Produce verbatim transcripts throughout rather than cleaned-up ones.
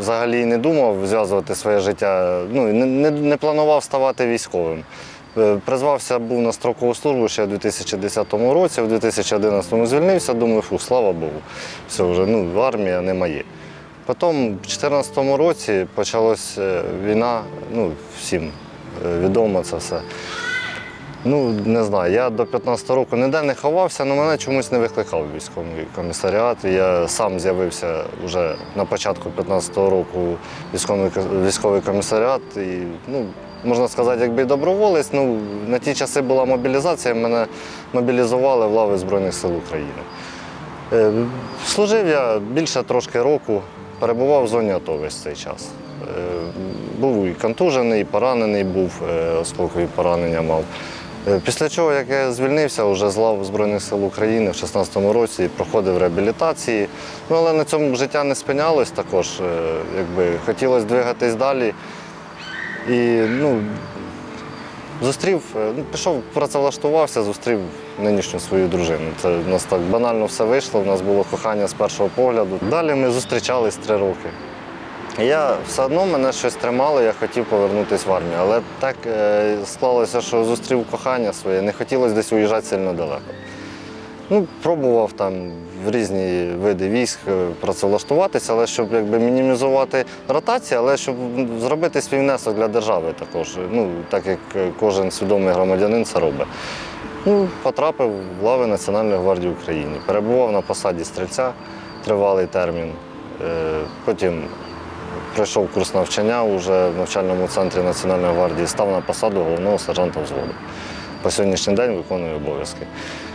взагалі не думав зв'язувати своє життя, ну, не, не, не планував ставати військовим. Призвався, був на строкову службу ще в дві тисячі десятому році, в дві тисячі одинадцятому звільнився, думаю, фу, слава Богу, все вже, ну, армія не моє. Потім, в дві тисячі чотирнадцятому році почалася війна, ну, всім відомо це все. Ну, не знаю, я до п'ятнадцятого року ніде не ховався, але мене чомусь не викликав військовий комісаріат. Я сам з'явився вже на початку п'ятнадцятого року військовий, військовий комісаріат. І, ну, можна сказати, якби доброволець, ну, на ті часи була мобілізація, мене мобілізували в лави Збройних сил України. Служив я більше трошки року, перебував в зоні АТО весь цей час. Був і контужений, і поранений був, осколкові поранення мав. Після чого, як я звільнився вже з лав Збройних сил України в шістнадцятому році, проходив реабілітації. Ну, але на цьому життя не спинялось також, якби хотілося двигатись далі. І, ну, зустрів, ну, пішов, працевлаштувався, зустрів нинішню свою дружину. Це у нас так банально все вийшло, у нас було кохання з першого погляду. Далі ми зустрічались три роки. Я все одно мене щось тримало, я хотів повернутися в армію, але так е, склалося, що зустрів кохання своє, не хотілося десь уїжджати сильно далеко. Ну, пробував там в різні види військ працевлаштуватися, але щоб якби мінімізувати ротацію, але щоб зробити свій внесок для держави також, ну, так як кожен свідомий громадянин це робить. Ну, потрапив в лави Національної гвардії України, перебував на посаді стрільця тривалий термін, е, потім пройшов курс навчання вже в навчальному центрі Національної гвардії, став на посаду головного сержанта взводу. По сьогоднішній день виконую обов'язки.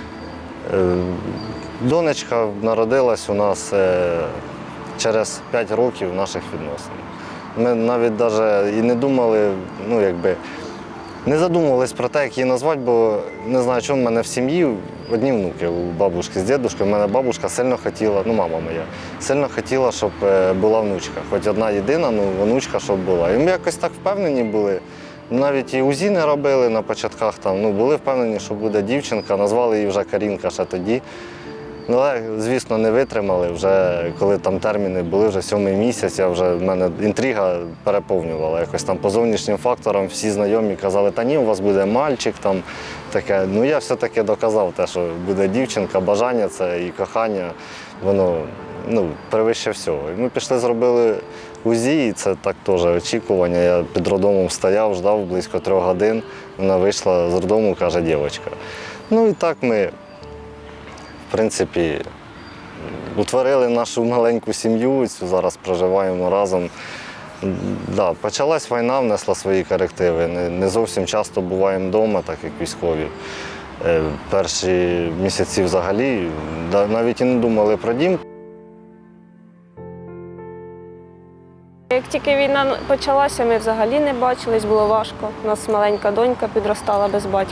Донечка народилась у нас через п'ять років наших відносин. Ми навіть навіть і не думали, ну, якби, не задумувались про те, як її назвати, бо не знаю, чому в мене в сім'ї одні внуки у бабушки з дідушкою. У мене бабушка сильно хотіла, ну, мама моя, сильно хотіла, щоб була внучка. Хоч одна єдина, ну, внучка, щоб була. І ми якось так впевнені були. Навіть і УЗІ не робили на початках, там, ну, були впевнені, що буде дівчинка, назвали її вже Карінка ще тоді. Ну, але, звісно, не витримали, вже коли там терміни були, вже сьомий місяць, я вже, в мене інтрига переповнювала. Якось там по зовнішнім факторам всі знайомі казали, та ні, у вас буде мальчик, там таке. Ну, я все-таки доказав те, що буде дівчинка, бажання це і кохання, воно, ну, перевище всього. І ми пішли, зробили УЗІ, і це так теж очікування. Я під роддомом стояв, ждав близько трьох годин, вона вийшла з роддому, каже, дівчинка. Ну і так ми, в принципі, утворили нашу маленьку сім'ю, зараз проживаємо разом. Да, почалась війна, внесла свої корективи. Не, не зовсім часто буваємо вдома, так як військові. Перші місяці взагалі навіть і не думали про дім. Як тільки війна почалася, ми взагалі не бачились, було важко. У нас маленька донька підростала без батька.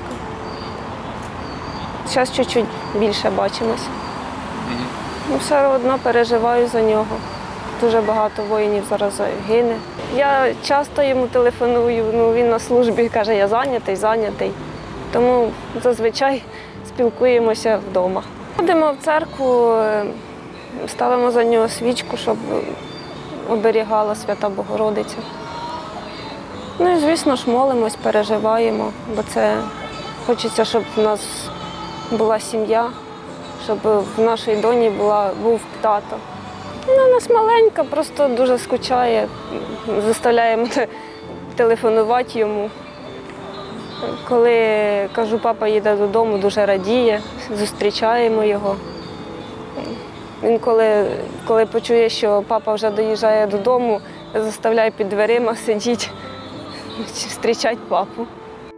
Зараз чуть-чуть більше бачимось. Ну, все одно переживаю за нього. Дуже багато воїнів зараз гине. Я часто йому телефоную, ну, він на службі каже, я зайнятий, зайнятий. Тому зазвичай спілкуємося вдома. Ходимо в церкву, ставимо за нього свічку, щоб оберігала Свята Богородиця. Ну і, звісно ж, молимось, переживаємо, бо це хочеться, щоб в нас була сім'я, щоб в нашій доні була, був тато. Ну, у нас маленька, просто дуже скучає, заставляємо телефонувати йому. Коли, кажу, папа їде додому, дуже радіє, зустрічаємо його. Він коли, коли почує, що папа вже доїжджає додому, заставляє під дверима сидіти, зустрічати папу.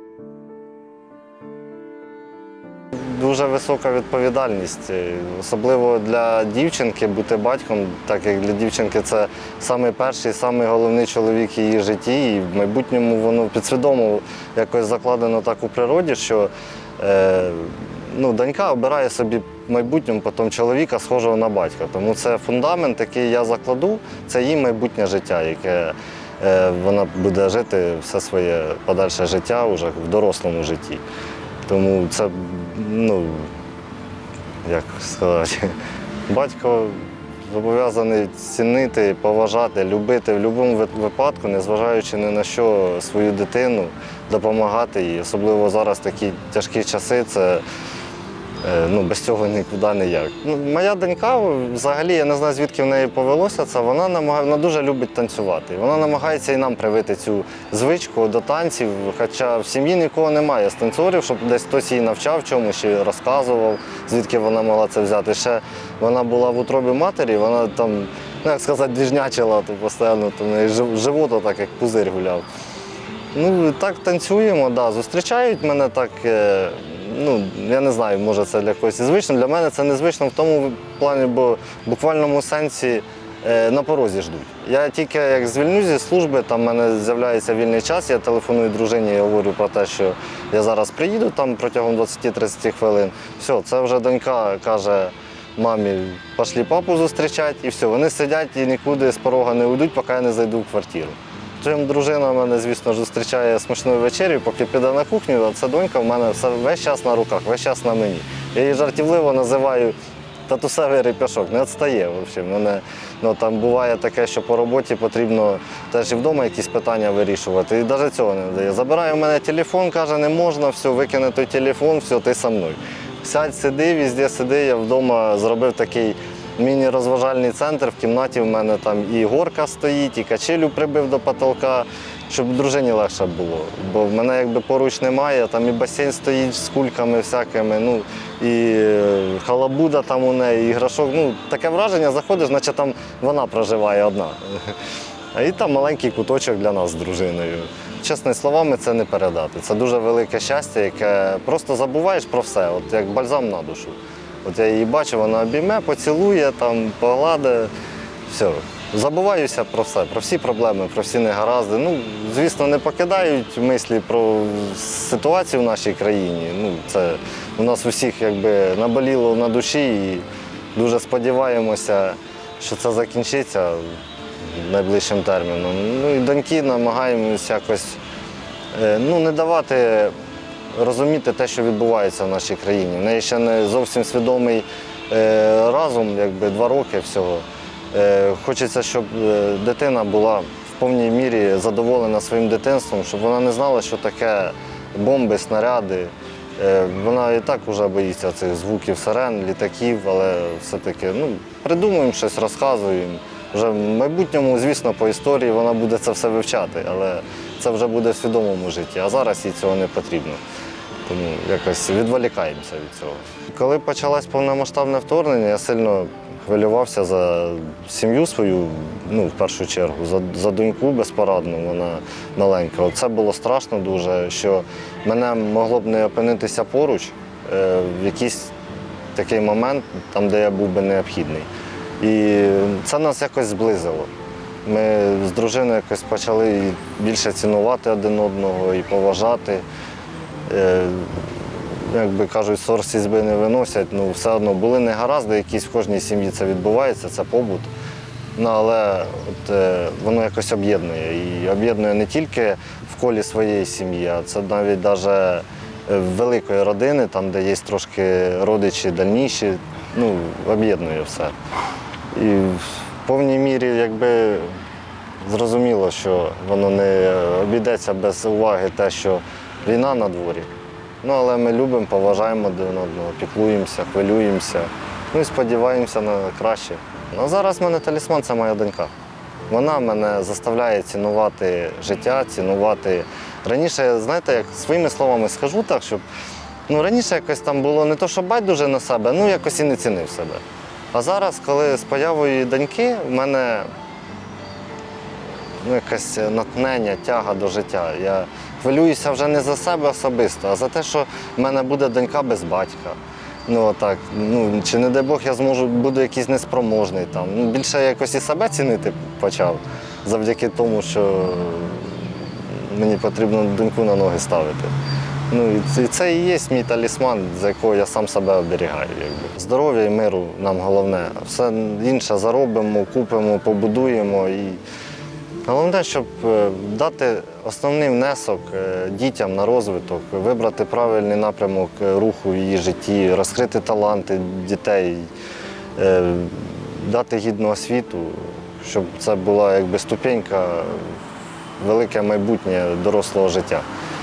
Дуже висока відповідальність, особливо для дівчинки бути батьком, так як для дівчинки це найперший, найголовніший чоловік в її житті, і в майбутньому воно підсвідомо якось закладено так у природі, що е, ну, донька обирає собі в майбутньому потім чоловіка, схожого на батька. Тому це фундамент, який я закладу, це її майбутнє життя, яке е, вона буде жити все своє подальше життя вже в дорослому житті. Тому це, ну, як сказати, батько зобов'язаний цінити, поважати, любити в будь-якому випадку, незважаючи ні на що свою дитину, допомагати їй. Особливо зараз такі тяжкі часи, це ну, без цього нікуди ніяк. Ну, моя донька, взагалі, я не знаю, звідки в неї повелося це, вона, намагає, вона дуже любить танцювати. Вона намагається і нам привити цю звичку до танців, хоча в сім'ї нікого немає з танцорів, щоб десь хтось її навчав чомусь, чи розказував, звідки вона могла це взяти. Ще вона була в утробі матері, вона там, ну, як сказати, двіжнячила то постійно, то в неї живот так, як пузир гуляв. Ну, так танцюємо, да. Зустрічають мене так, ну, я не знаю, може це для когось і звично. Для мене це незвично в тому плані, бо в буквальному сенсі на порозі ждуть. Я тільки як звільнюсь зі служби, там в мене з'являється вільний час, я телефоную дружині і говорю про те, що я зараз приїду там протягом двадцять-тридцять хвилин. Все, це вже донька каже мамі, пішли папу зустрічати, і все. Вони сидять і нікуди з порога не уйдуть, поки я не зайду в квартиру. Потім дружина мене, звісно, зустрічає смачною вечерю, поки піде на кухню, а ця донька в мене все, весь час на руках, весь час на мені. Я її жартівливо називаю татусевий реп'яшок, не відстає. Мене, ну, там буває таке, що по роботі потрібно теж і вдома якісь питання вирішувати, і навіть цього не дає. Забирає в мене телефон, каже, не можна, все, викине той телефон, все, ти зі мною. Сядь, сиди, везде сиди, я вдома зробив такий міні-розважальний центр, в кімнаті в мене там і горка стоїть, і качелю прибив до потолка, щоб дружині легше було. Бо в мене якби поруч немає, там і басейн стоїть з кульками всякими, ну, і халабуда там у неї, іграшок. Ну, таке враження, заходиш, наче там вона проживає одна. І там маленький куточок для нас з дружиною. Чесними словами це не передати. Це дуже велике щастя, яке просто забуваєш про все, от як бальзам на душу. От я її бачу, вона обійме, поцілує, там, погладить, все. Забуваюся про все, про всі проблеми, про всі негаразди. Ну, звісно, не покидають мислі про ситуацію в нашій країні. Ну, це у нас усіх якби наболіло на душі і дуже сподіваємося, що це закінчиться найближчим терміном. Ну і доньки намагаємося якось ну, не давати розуміти те, що відбувається в нашій країні. В неї ще не зовсім свідомий разум, якби два роки всього. Хочеться, щоб дитина була в повній мірі задоволена своїм дитинством, щоб вона не знала, що таке бомби, снаряди. Вона і так вже боїться цих звуків сирен, літаків, але все-таки ну, придумуємо щось, розказуємо. Вже в майбутньому, звісно, по історії вона буде це все вивчати, але це вже буде в свідомому житті, а зараз їй цього не потрібно. Тому якось відволікаємося від цього. Коли почалось повномасштабне вторгнення, я сильно хвилювався за сім'ю свою, ну, в першу чергу, за, за доньку безпорадну, вона маленька. Це було страшно дуже, що мене могло б не опинитися поруч е, в якийсь такий момент, там, де я був би необхідний. І це нас якось зблизило. Ми з дружиною якось почали більше цінувати один одного і поважати. Е, Як би кажуть, ссор з ізби не виносять, ну все одно були негаразди, якісь в кожній сім'ї це відбувається, це побут. Ну, але от, е, воно якось об'єднує. І об'єднує не тільки в колі своєї сім'ї, а це навіть навіть великої родини, там, де є трошки родичі дальніші, ну, об'єднує все. І в повній мірі якби зрозуміло, що воно не обійдеться без уваги те, що війна на дворі. Ну, але ми любимо, поважаємо один одного, піклуємося, хвилюємося, ну і сподіваємося на краще. А зараз в мене талісман – це моя донька. Вона мене заставляє цінувати життя, цінувати. Раніше, знаєте, як своїми словами скажу так, щоб ну, раніше якось там було не то, що байдуже на себе, ну якось і не цінив себе. А зараз, коли з появою доньки, в мене ну, якесь натхнення, тяга до життя. Я хвилююся вже не за себе особисто, а за те, що в мене буде донька без батька. Ну, отак, ну, чи не дай Бог я зможу, буду якийсь неспроможний там. Ну, більше якось і себе цінити почав, завдяки тому, що мені потрібно доньку на ноги ставити. Ну, і це і є мій талісман, за якого я сам себе оберігаю. Якби. Здоров'я і миру нам головне. Все інше заробимо, купимо, побудуємо. І головне, щоб дати основний внесок дітям на розвиток, вибрати правильний напрямок руху в її житті, розкрити таланти дітей, дати гідну освіту, щоб це була якби ступенька в велике майбутнє дорослого життя.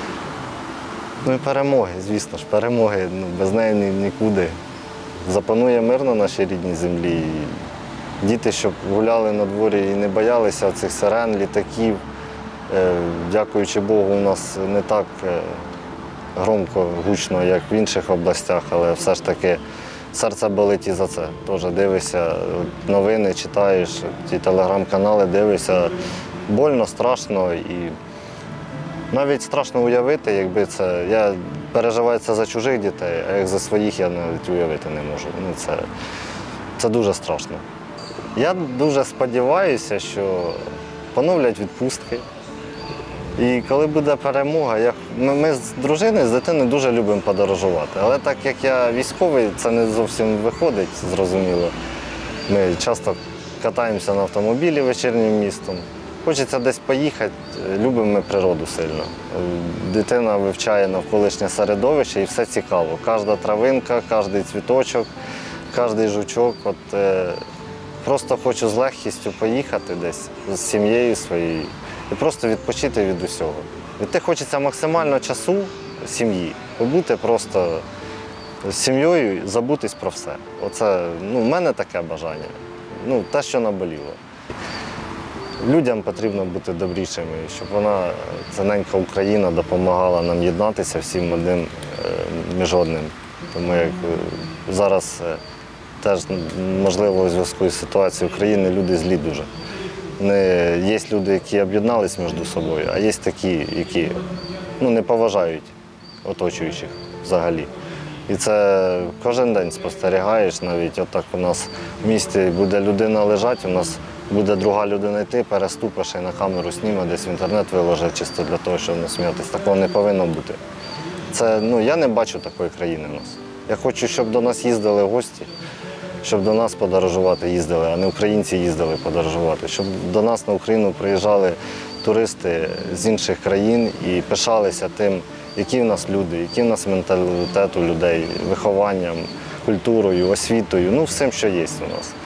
Ну і перемоги, звісно ж, перемоги, ну, без неї ні- нікуди. Запанує мир на нашій рідній землі. І діти, щоб гуляли на дворі і не боялися цих сирен, літаків. Е, Дякуючи Богу, у нас не так е, громко, гучно, як в інших областях, але все ж таки серце болить і за це. Теж дивишся, от новини читаєш, ті телеграм-канали дивишся. Больно, страшно і навіть страшно уявити, якби це. Я переживаю це за чужих дітей, а як за своїх я навіть уявити не можу. Ну, це, це дуже страшно. Я дуже сподіваюся, що поновлять відпустки. І коли буде перемога, я, ми, ми з дружиною, з дитиною дуже любимо подорожувати. Але так як я військовий, це не зовсім виходить, зрозуміло. Ми часто катаємося на автомобілі вечірнім містом. Хочеться десь поїхати, любимо ми природу сильно. Дитина вивчає навколишнє середовище і все цікаво. Кожна травинка, кожен цвіточок, кожен жучок. От, е, просто хочу з легкістю поїхати десь з сім'єю своєю і просто відпочити від усього. Від те хочеться максимально часу сім'ї, побути просто з сім'єю, забутись про все. Оце, ну, в мене таке бажання, ну, те, що наболіло. Людям потрібно бути добрішими, щоб вона, ця ненька Україна, допомагала нам єднатися всім одним е, між одним. Тому як е, зараз е, теж, можливо, у зв'язку з ситуацією України люди злі дуже. Не, є люди, які об'єднались між собою, а є такі, які ну, не поважають оточуючих взагалі. І це кожен день спостерігаєш, навіть отак у нас в місті буде людина лежати, у нас буде друга людина йти, переступиш і на камеру зніме, десь в інтернет виложить чисто для того, щоб не сміятися. Такого не повинно бути. Це, ну, я не бачу такої країни в нас. Я хочу, щоб до нас їздили гості, щоб до нас подорожувати їздили, а не українці їздили подорожувати, щоб до нас на Україну приїжджали туристи з інших країн і пишалися тим, які в нас люди, який в нас менталітет у людей, вихованням, культурою, освітою, ну всім, що є у нас.